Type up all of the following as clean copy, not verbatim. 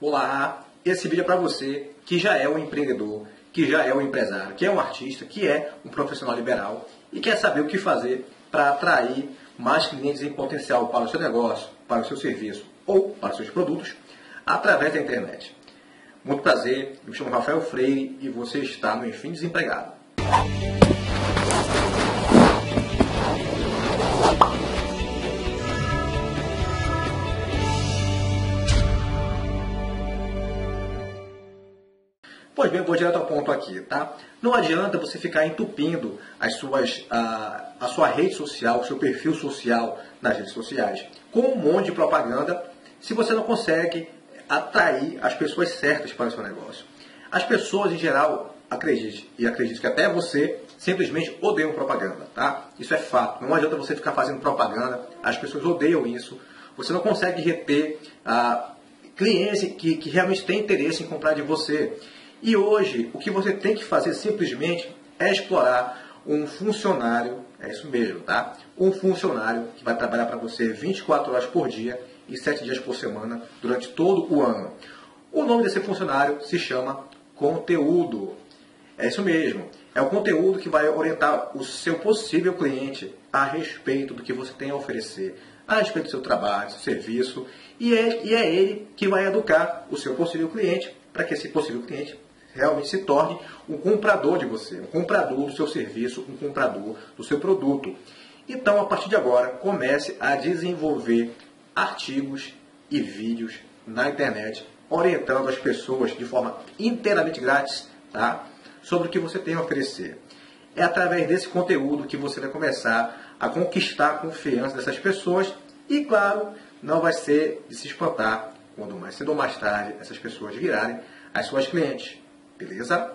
Olá, esse vídeo é para você que já é um empreendedor, que já é um empresário, que é um artista, que é um profissional liberal e quer saber o que fazer para atrair mais clientes em potencial para o seu negócio, para o seu serviço ou para os seus produtos através da internet. Muito prazer, eu me chamo Rafael Freire e você está no Enfim Desempregado. Pois bem, vou direto ao ponto aqui, tá? Não adianta você ficar entupindo a sua rede social, o seu perfil social nas redes sociais, com um monte de propaganda, se você não consegue atrair as pessoas certas para o seu negócio. As pessoas, em geral, acredite que até você, simplesmente odeiam propaganda, tá? Isso é fato. Não adianta você ficar fazendo propaganda, as pessoas odeiam isso. Você não consegue reter clientes que realmente têm interesse em comprar de você. E hoje, o que você tem que fazer simplesmente é explorar um funcionário, é isso mesmo, tá? Um funcionário que vai trabalhar para você 24 horas por dia e 7 dias por semana durante todo o ano. O nome desse funcionário se chama conteúdo. É isso mesmo. É o conteúdo que vai orientar o seu possível cliente a respeito do que você tem a oferecer, a respeito do seu trabalho, do seu serviço, e é ele que vai educar o seu possível cliente para que esse possível cliente realmente se torne um comprador de você, um comprador do seu serviço, um comprador do seu produto. Então, a partir de agora, comece a desenvolver artigos e vídeos na internet, orientando as pessoas de forma inteiramente grátis, tá? Sobre o que você tem a oferecer. É através desse conteúdo que você vai começar a conquistar a confiança dessas pessoas e, claro, não vai ser de se espantar quando mais cedo ou mais tarde essas pessoas virarem as suas clientes. Beleza?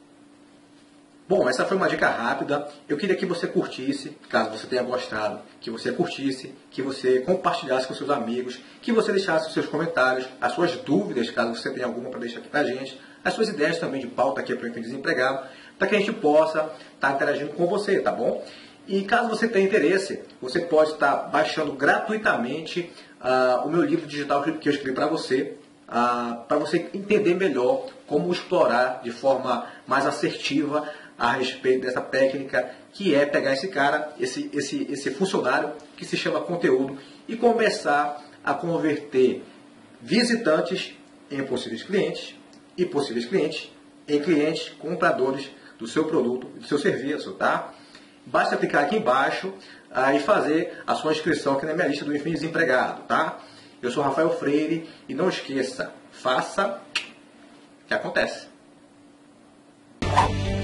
Bom, essa foi uma dica rápida. Eu queria que você curtisse, caso você tenha gostado, que você curtisse, que você compartilhasse com seus amigos, que você deixasse os seus comentários, as suas dúvidas, caso você tenha alguma para deixar aqui para a gente, as suas ideias também de pauta aqui para o Enfim Desempregado, para que a gente possa estar interagindo com você, tá bom? E caso você tenha interesse, você pode estar baixando gratuitamente o meu livro digital que eu escrevi para você entender melhor como explorar de forma mais assertiva a respeito dessa técnica que é pegar esse cara, esse funcionário que se chama conteúdo e começar a converter visitantes em possíveis clientes e possíveis clientes em clientes compradores do seu produto e do seu serviço, tá? Basta clicar aqui embaixo e fazer a sua inscrição aqui na minha lista do Enfim Desempregado, tá? Eu sou Rafael Freire e não esqueça, faça o que acontece.